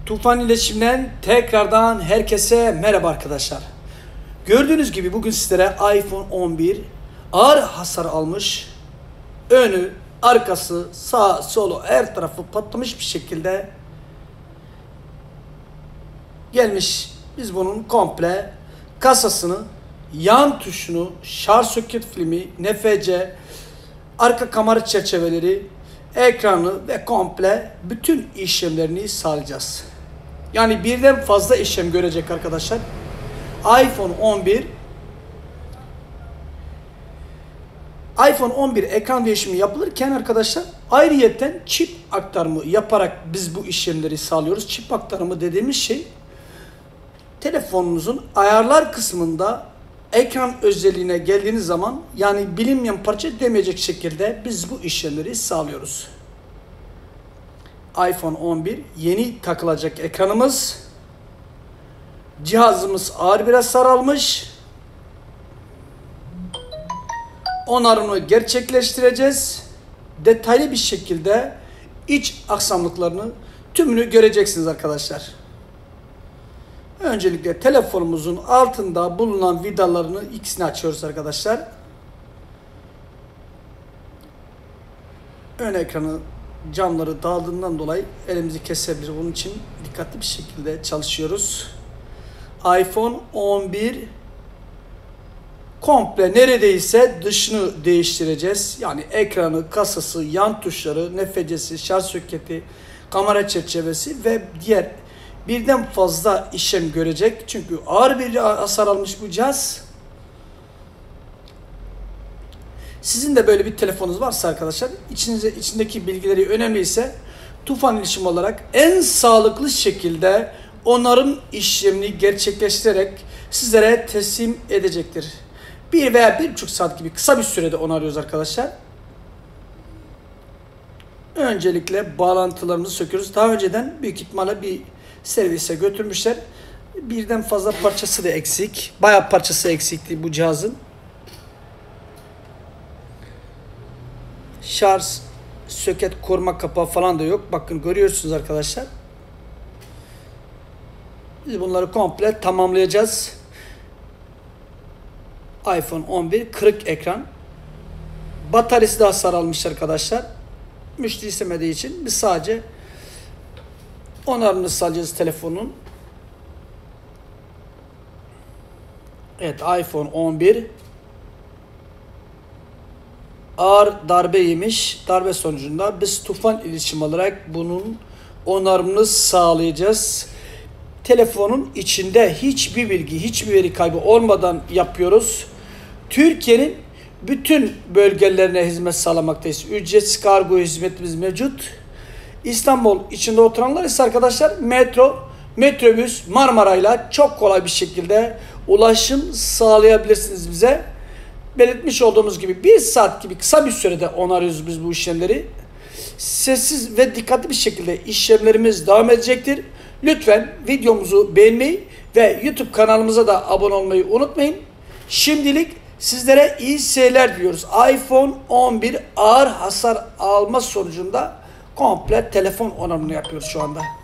Tufan İletişim'den tekrardan herkese merhaba arkadaşlar. Gördüğünüz gibi bugün sizlere iPhone 11 ağır hasar almış, önü, arkası, sağ, solu, her tarafı patlamış bir şekilde gelmiş. Biz bunun komple kasasını, yan tuşunu, şarj soket filmi, NFC, arka kamera çerçeveleri, ekranı ve komple bütün işlemlerini sağlayacağız. Yani birden fazla işlem görecek arkadaşlar. iPhone 11 ekran değişimi yapılırken arkadaşlar ayrıyeten çip aktarımı yaparak biz bu işlemleri sağlıyoruz. Çip aktarımı dediğimiz şey telefonunuzun ayarlar kısmında ekran özelliğine geldiğiniz zaman, yani bilinmeyen parça demeyecek şekilde biz bu işlemleri sağlıyoruz. iPhone 11 yeni takılacak ekranımız. Cihazımız ağır bir hasar almış. Onarımını gerçekleştireceğiz. Detaylı bir şekilde iç aksamlıklarını tümünü göreceksiniz arkadaşlar. Öncelikle telefonumuzun altında bulunan vidalarını ikisini açıyoruz arkadaşlar. Ön ekranı camları dağıldığından dolayı elimizi kesebilir. Bunun için dikkatli bir şekilde çalışıyoruz. iPhone 11 komple neredeyse dışını değiştireceğiz. Yani ekranı, kasası, yan tuşları, NFC'si, şarj soketi, kamera çerçevesi ve diğer birden fazla işlem görecek. Çünkü ağır bir hasar almış bu cihaz. Sizin de böyle bir telefonunuz varsa arkadaşlar, içindeki bilgileri önemliyse Tufan İletişim olarak en sağlıklı şekilde onarım işlemini gerçekleştirerek sizlere teslim edecektir. 1 veya 1,5 saat gibi kısa bir sürede onarıyoruz arkadaşlar. Öncelikle bağlantılarımızı söküyoruz. Daha önceden büyük ihtimalle bir servise götürmüşler. Birden fazla parçası da eksik. Bayağı parçası eksikti bu cihazın. Şarj, soket, koruma kapağı falan da yok. Bakın görüyorsunuz arkadaşlar. Biz bunları komple tamamlayacağız. iPhone 11 kırık ekran. Bataryası da hasar almış arkadaşlar. Müşteri istemediği için biz sadece onarımını sağlayacağız telefonun. Evet, iPhone 11 ağır darbe yemiş. Darbe sonucunda biz Tufan İletişim olarak bunun onarımını sağlayacağız. Telefonun içinde hiçbir bilgi, hiçbir veri kaybı olmadan yapıyoruz. Türkiye'nin bütün bölgelerine hizmet sağlamaktayız. Ücretsiz kargo hizmetimiz mevcut. İstanbul içinde oturanlar ise arkadaşlar metro, metrobüs, Marmara'yla çok kolay bir şekilde ulaşım sağlayabilirsiniz bize. Belirtmiş olduğumuz gibi 1 saat gibi kısa bir sürede onarıyoruz biz bu işlemleri. Sessiz ve dikkatli bir şekilde işlemlerimiz devam edecektir. Lütfen videomuzu beğenmeyi ve YouTube kanalımıza da abone olmayı unutmayın. Şimdilik sizlere iyi seyirler diliyoruz. iPhone 11 ağır hasar alma sonucunda komple telefon onarımını yapıyoruz şu anda.